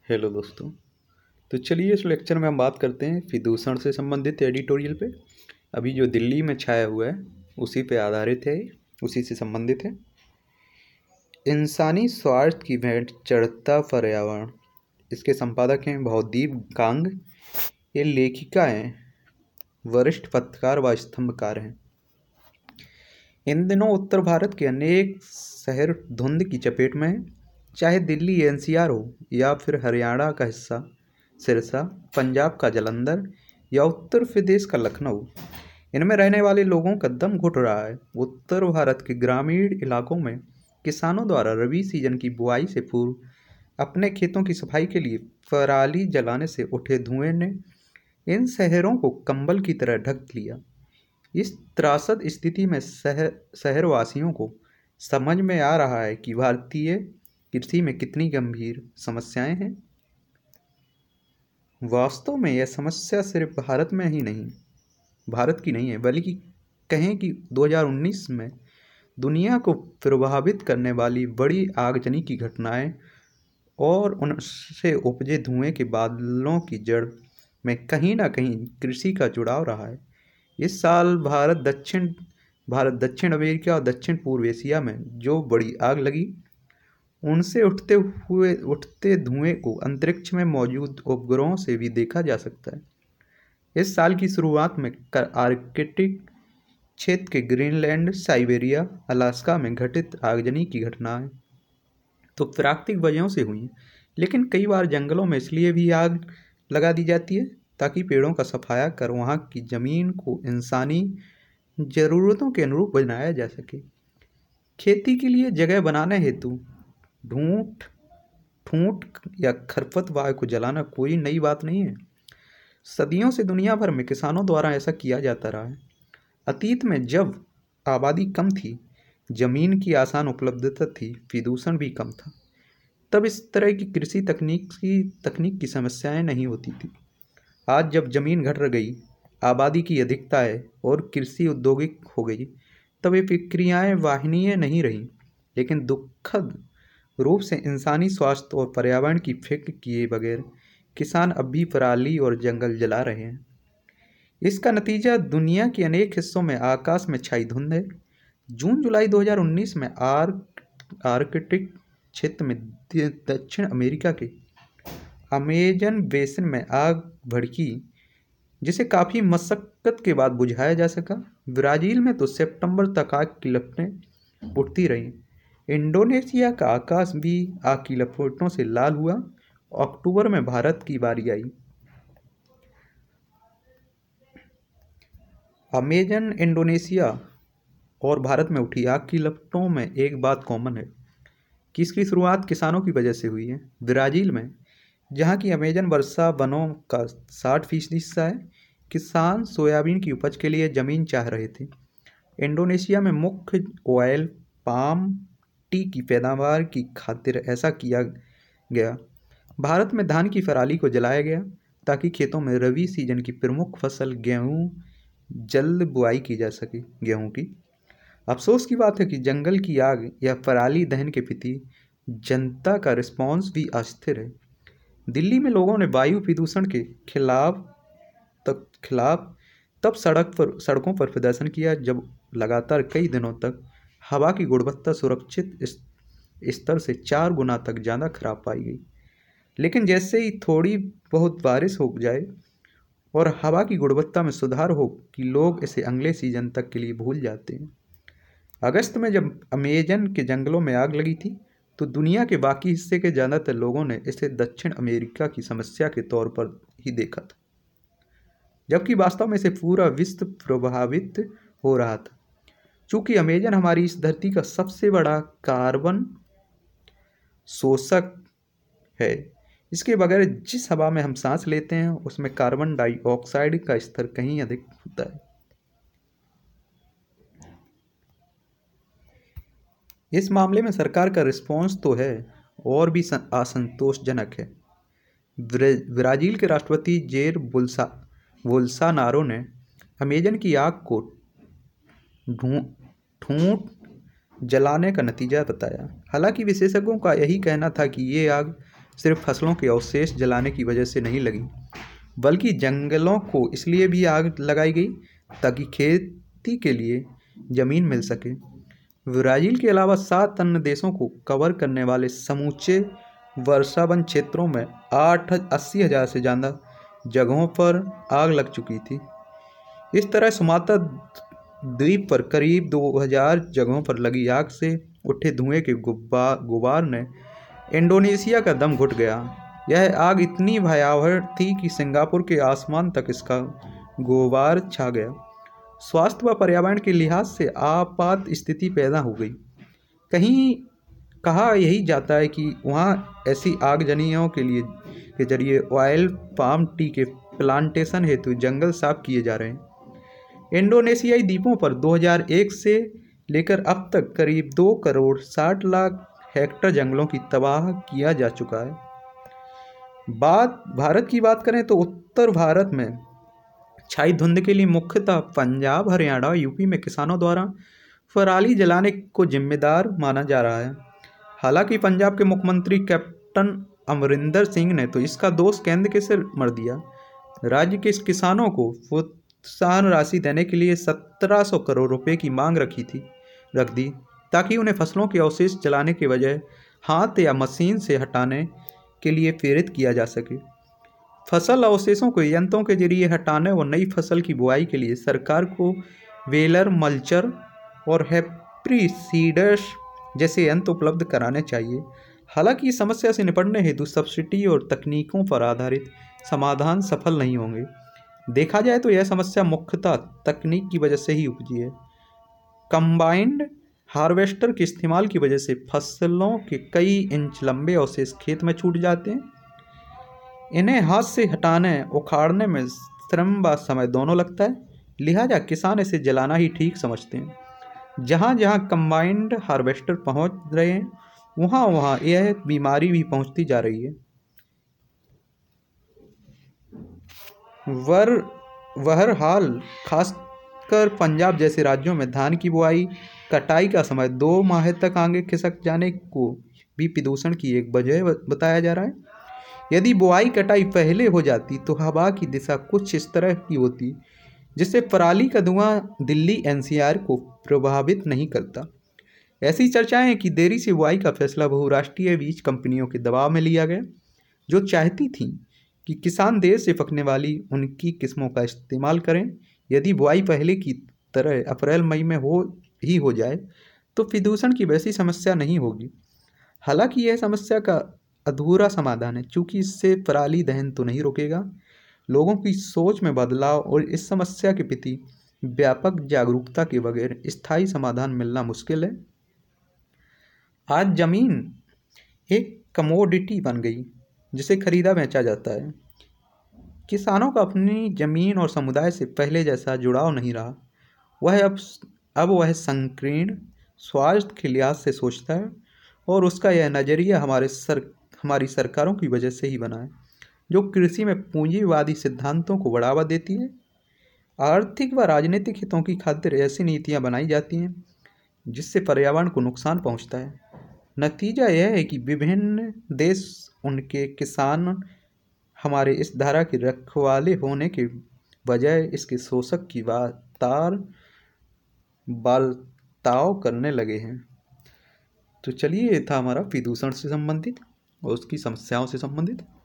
Hello दोस्तों। तो चलिए इस लेक्चर में हम बात करते हैं प्रदूषण से संबंधित एडिटोरियल पे। अभी जो दिल्ली में छाया हुआ है उसी पे आधारित है, उसी से संबंधित है। इंसानी स्वार्थ की भेंट चढ़ता पर्यावरण। इसके संपादक हैं भवदीप कांग। ये लेखिका हैं, वरिष्ठ पत्रकार व स्तंभकार हैं। इन दिनों उत्तर भारत के अनेक शहर धुंध की चपेट में हैं। चाहे दिल्ली एनसीआर हो या फिर हरियाणा का हिस्सा सिरसा, पंजाब का जालंधर या उत्तर प्रदेश का लखनऊ, इनमें रहने वाले लोगों का दम घुट रहा है। उत्तर भारत के ग्रामीण इलाकों में किसानों द्वारा रबी सीजन की बुआई से पूर्व अपने खेतों की सफाई के लिए पराली जलाने से उठे धुएं ने इन शहरों को कंबल की तरह ढक लिया। इस त्रासद स्थिति में शहरवासियों को समझ में आ रहा है कि भारतीय कृषि में कितनी गंभीर समस्याएं हैं। वास्तव में यह समस्या सिर्फ भारत की नहीं है, बल्कि कहें कि 2019 में दुनिया को प्रभावित करने वाली बड़ी आगजनी की घटनाएं और उनसे उपजे धुएं के बादलों की जड़ में कहीं ना कहीं कृषि का जुड़ाव रहा है। इस साल भारत दक्षिण अमेरिका और दक्षिण पूर्व एशिया में जो बड़ी आग लगी, उनसे उठते धुएं को अंतरिक्ष में मौजूद उपग्रहों से भी देखा जा सकता है। इस साल की शुरुआत में आर्कटिक क्षेत्र के ग्रीनलैंड, साइबेरिया, अलास्का में घटित आगजनी की घटनाएं तो प्राकृतिक वजहों से हुई, लेकिन कई बार जंगलों में इसलिए भी आग लगा दी जाती है ताकि पेड़ों का सफाया कर वहाँ की जमीन को इंसानी ज़रूरतों के अनुरूप बनाया जा सके। खेती के लिए जगह बनाने हेतु ढूंठ ठूंठ या खरपतवार को जलाना कोई नई बात नहीं है। सदियों से दुनिया भर में किसानों द्वारा ऐसा किया जाता रहा है। अतीत में जब आबादी कम थी, जमीन की आसान उपलब्धता थी, प्रदूषण भी कम था, तब इस तरह की कृषि तकनीक की समस्याएं नहीं होती थी। आज जब जमीन घट गई, आबादी की अधिकता है और कृषि औद्योगिक हो गई, तब ये प्रक्रियाएं वाहनीय नहीं रहीं, लेकिन दुखद रूप से इंसानी स्वास्थ्य और पर्यावरण की फिक्र किए बगैर किसान अब भी पराली और जंगल जला रहे हैं। इसका नतीजा दुनिया के अनेक हिस्सों में आकाश में छाई धुंध है। जून जुलाई 2019 में आर्कटिक क्षेत्र में दक्षिण अमेरिका के अमेजन बेसिन में आग भड़की, जिसे काफ़ी मशक्क़त के बाद बुझाया जा सका। ब्राज़ील में तो सितंबर तक आग की लपटें उठती रहीं। इंडोनेशिया का आकाश भी आग की लपटों से लाल हुआ। अक्टूबर में भारत की बारी आई। अमेजन, इंडोनेशिया और भारत में उठी आग की लपटों में एक बात कॉमन है कि इसकी शुरुआत किसानों की वजह से हुई है। ब्राज़ील में, जहाँ की अमेजन वर्षा वनों का 60% हिस्सा है, किसान सोयाबीन की उपज के लिए ज़मीन चाह रहे थे। इंडोनेशिया में मुख्य ऑयल पाम टी की पैदावार की खातिर ऐसा किया गया। भारत में धान की पराली को जलाया गया ताकि खेतों में रबी सीजन की प्रमुख फसल गेहूँ जल्द बुआई की जा सके। गेहूँ की अफसोस की बात है कि जंगल की आग या पराली दहन के प्रति जनता का रिस्पॉन्स भी अस्थिर है। दिल्ली में लोगों ने वायु प्रदूषण के खिलाफ तब सड़कों पर प्रदर्शन किया जब लगातार कई दिनों तक हवा की गुणवत्ता सुरक्षित स्तर से 4 गुना तक ज़्यादा खराब पाई गई। लेकिन जैसे ही थोड़ी बहुत बारिश हो जाए और हवा की गुणवत्ता में सुधार हो कि लोग इसे अगले सीजन तक के लिए भूल जाते हैं। अगस्त में जब अमेजन के जंगलों में आग लगी थी, तो दुनिया के बाकी हिस्से के ज़्यादातर लोगों ने इसे दक्षिण अमेरिका की समस्या के तौर पर ही देखा था, जबकि वास्तव में इसे पूरा विश्व प्रभावित हो रहा था। चूँकि अमेजन हमारी इस धरती का सबसे बड़ा कार्बन शोषक है, इसके बगैर जिस हवा में हम सांस लेते हैं उसमें कार्बन डाइऑक्साइड का स्तर कहीं अधिक होता है। इस मामले में सरकार का रिस्पॉन्स तो है और भी असंतोषजनक है। ब्राज़ील के राष्ट्रपति जेर बोल्सोनारो ने अमेजन की आग को ठूंठ जलाने का नतीजा बताया। हालांकि विशेषज्ञों का यही कहना था कि ये आग सिर्फ फसलों के अवशेष जलाने की वजह से नहीं लगी, बल्कि जंगलों को इसलिए भी आग लगाई गई ताकि खेती के लिए जमीन मिल सके। ब्राज़ील के अलावा 7 अन्य देशों को कवर करने वाले समूचे वर्षावन क्षेत्रों में 80,000 से ज़्यादा जगहों पर आग लग चुकी थी। इस तरह सुमात्रा द्वीप पर करीब 2000 जगहों पर लगी आग से उठे धुएं के गुबार ने इंडोनेशिया का दम घुट गया। यह आग इतनी भयावह थी कि सिंगापुर के आसमान तक इसका गुबार छा गया। स्वास्थ्य व पर्यावरण के लिहाज से आपात स्थिति पैदा हो गई। कहीं कहा यही जाता है कि वहाँ ऐसी आगजनियों के जरिए ऑयल पाम टी के प्लांटेशन हेतु जंगल साफ किए जा रहे हैं। इंडोनेशियाई द्वीपों पर 2001 से लेकर अब तक करीब 2 करोड़ 60 लाख हेक्टेयर जंगलों की तबाह किया जा चुका है। भारत की बात करें तो उत्तर भारत में छाई धुंध के लिए मुख्यतः पंजाब, हरियाणा और यूपी में किसानों द्वारा पराली जलाने को जिम्मेदार माना जा रहा है। हालांकि पंजाब के मुख्यमंत्री कैप्टन अमरिंदर सिंह ने तो इसका दोष केंद्र के सिर मढ़ दिया। राज्य के किसानों को प्रोत्साहन राशि देने के लिए 1700 करोड़ रुपए की मांग रख दी ताकि उन्हें फसलों के अवशेष जलाने के बजाय हाथ या मशीन से हटाने के लिए प्रेरित किया जा सके। फसल अवशेषों को यंत्रों के जरिए हटाने और नई फसल की बुआई के लिए सरकार को वेलर, मल्चर और हेर्बिसाइड्स जैसे यंत्र उपलब्ध कराने चाहिए। हालांकि इस समस्या से निपटने हेतु सब्सिडी और तकनीकों पर आधारित समाधान सफल नहीं होंगे। देखा जाए तो यह समस्या मुख्यतः तकनीक की वजह से ही उपजी है। कंबाइंड हार्वेस्टर के इस्तेमाल की वजह से फसलों के कई इंच लंबे अवशेष खेत में छूट जाते हैं। इन्हें हाथ से हटाने उखाड़ने में श्रम व समय दोनों लगता है, लिहाजा किसान इसे जलाना ही ठीक समझते हैं। जहाँ जहाँ कंबाइंड हार्वेस्टर पहुँच रहे हैं वहाँ वहाँ यह बीमारी भी पहुँचती जा रही है। बहरहाल खासकर पंजाब जैसे राज्यों में धान की बुआई कटाई का समय 2 माह तक आगे खिसक जाने को भी प्रदूषण की एक वजह बताया जा रहा है। यदि बुआई कटाई पहले हो जाती तो हवा की दिशा कुछ इस तरह की होती जिससे पराली का धुआं दिल्ली एनसीआर को प्रभावित नहीं करता। ऐसी चर्चाएं हैं कि देरी से बुआई का फैसला बहुराष्ट्रीय बीज कंपनियों के दबाव में लिया गया, जो चाहती थीं कि किसान देर से पकने वाली उनकी किस्मों का इस्तेमाल करें। यदि बुआई पहले की तरह अप्रैल मई में हो जाए तो प्रदूषण की वैसी समस्या नहीं होगी। हालांकि यह समस्या का अधूरा समाधान है, चूँकि इससे पराली दहन तो नहीं रुकेगा। लोगों की सोच में बदलाव और इस समस्या के प्रति व्यापक जागरूकता के बगैर स्थायी समाधान मिलना मुश्किल है। आज जमीन एक कमोडिटी बन गई जिसे खरीदा बेचा जाता है। किसानों का अपनी जमीन और समुदाय से पहले जैसा जुड़ाव नहीं रहा। अब वह संकीर्ण स्वार्थ के लिहाज से सोचता है और उसका यह नज़रिया हमारी सरकारों की वजह से ही बना है, जो कृषि में पूंजीवादी सिद्धांतों को बढ़ावा देती है। आर्थिक व राजनीतिक हितों की खातिर ऐसी नीतियां बनाई जाती हैं जिससे पर्यावरण को नुकसान पहुंचता है। नतीजा यह है कि विभिन्न देश उनके किसान हमारे इस धारा के रखवाले होने के बजाय इसके शोषक की बर्ताव करने लगे हैं। तो चलिए, ये था हमारा प्रदूषण से संबंधित और उसकी समस्याओं से संबंधित।